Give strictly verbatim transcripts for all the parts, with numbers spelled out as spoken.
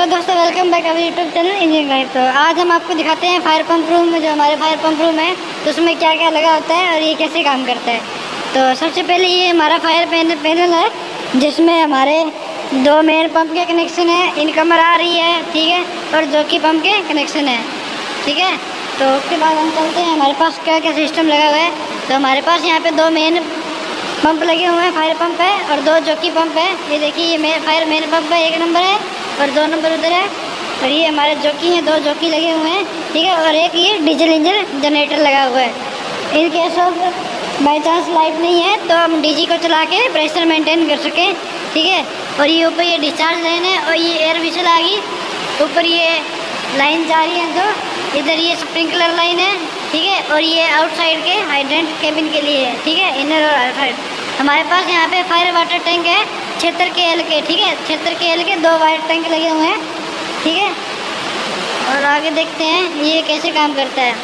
दोस्तों, welcome back our YouTube channel engineering life. तो आज हम आपको दिखाते हैं फायर पंप रूम में, जो हमारे फायर पंप रूम है तो उसमें क्या क्या लगा होता है और ये कैसे काम करता है। तो सबसे पहले ये हमारा फायर पैनल है, जिसमें हमारे दो मेन पंप के कनेक्शन है, इनकमर आ रही है, ठीक है, और जोकी पंप के कनेक्शन है, ठीक है। तो उसके बाद हम चलते हैं हमारे पास क्या क्या सिस्टम लगा हुआ है। तो हमारे पास यहाँ पे दो मेन पंप लगे हुए हैं, फायर पंप है और दो जोकी पंप है। ये देखिए, ये मेन फायर मेन पंप है, एक नंबर है और दो नंबर उधर है। और ये हमारे जोकी हैं, दो जोकी लगे हुए हैं, ठीक है। और एक ये डीजल इंजन जनरेटर लगा हुआ है। In case of by chance light नहीं है तो हम डीजी को चला के प्रेशर मेंटेन कर सकें, ठीक है। और ये ऊपर ये डिस्चार्ज लाइन है और ये एयर विशल आ गई। ऊपर ये लाइन जा रही है, जो इधर ये स्प्रिंकलर लाइन है, ठीक है। और ये आउटसाइड के हाइड्रेंट केबिन के लिए है, ठीक है, इनर और आउटसाइड। हमारे पास यहाँ पे फायर वाटर टैंक है छिहत्तर के एल के, ठीक है, छिहत्तर के एल के दो वाटर टैंक लगे हुए हैं, ठीक है। और आगे देखते हैं ये कैसे काम करता है।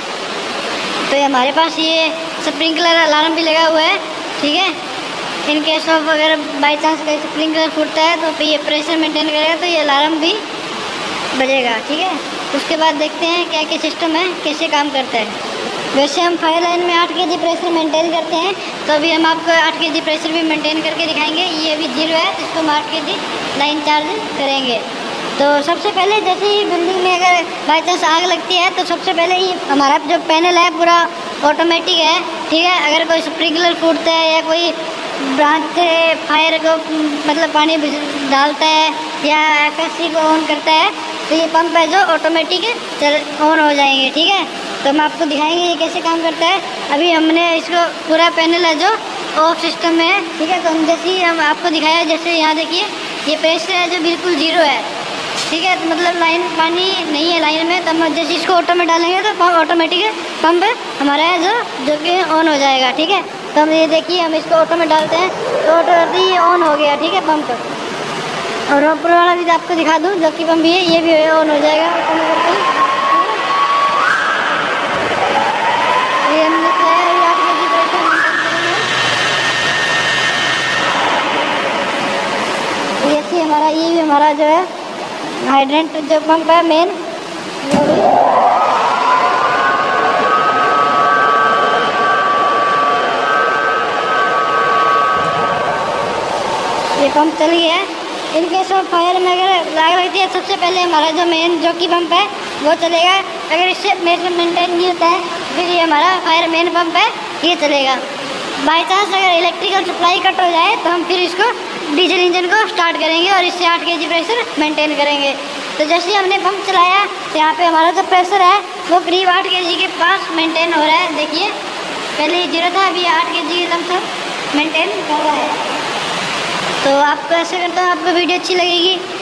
तो हमारे पास ये स्प्रिंकलर अलार्म भी लगा हुआ है, ठीक है। इन केस ऑफ अगर बाई चांस कहीं स्प्रिंकलर फूटता है तो फिर ये प्रेशर मेंटेन करेगा, तो ये अलार्म भी बजेगा, ठीक है। उसके बाद देखते हैं क्या क्या सिस्टम है, कैसे काम करता है। वैसे हम फायर लाइन में आठ के जी प्रेशर मेंटेन करते हैं, तो अभी हम आपको आठ के जी प्रेशर भी मेंटेन करके दिखाएंगे। ये अभी जीरो है, तो इसको हम आठ के जी लाइन चार्ज करेंगे। तो सबसे पहले जैसे ही बिल्डिंग में अगर बाई चांस आग लगती है तो सबसे पहले ही हमारा जो पैनल है पूरा ऑटोमेटिक है, ठीक है। अगर कोई स्प्रिंकलर फूटता है या कोई ब्रांच से फायर को मतलब पानी डालता है या एफ एस सी को ऑन करता है, तो ये पंप है जो ऑटोमेटिक चल ऑन हो जाएंगे, ठीक है। तो हम आपको दिखाएंगे ये कैसे काम करता है। अभी हमने इसको पूरा पैनल है जो ऑफ सिस्टम में है, ठीक है। तो हम जैसे ही हम आपको दिखाया, जैसे यहाँ देखिए ये प्रेशर है जो बिल्कुल जीरो है, ठीक है। तो मतलब लाइन पानी नहीं है लाइन में, तो हम जैसे इसको ऑटो में डालेंगे तो ऑटोमेटिक पंप हमारा है जो जो कि ऑन हो जाएगा, ठीक है। तो हम ये देखिए, हम इसको ऑटो में डालते हैं तो ऑटो ये ऑन हो गया, ठीक है, पंप। और ऊपर वाला भी आपको दिखा दूँ, जो कि पंप भी है, ये भी ऑन हो जाएगा ऑटो में करके। ये हमने दिखाया, ये आठ के जी प्रेशर ये ऐसे हमारा ये भी हमारा जो है हाइड्रेंट जो पंप है मेन, ये पंप चल गया है। इन केस ऑफ फायर में अगर आग लगती है, सबसे पहले हमारा जो मेन जोकी पंप है वो चलेगा। अगर इससे मेंटेन नहीं होता है फिर ये हमारा फायर मेन पंप है, ये चलेगा। बाई चांस अगर इलेक्ट्रिकल सप्लाई कट हो जाए तो हम फिर इसको डीजल इंजन को स्टार्ट करेंगे और इससे आठ के जी प्रेशर मेंटेन करेंगे। तो जैसे ही हमने पंप चलाया तो यहाँ पे हमारा जो प्रेशर है वो करीब आठ के जी के पास मेंटेन हो रहा है। देखिए, पहले जीरो था, अभी आठ के जी लमसम मेंटेन कर रहा है। तो आपको ऐसे करता हूँ, आपको वीडियो अच्छी लगेगी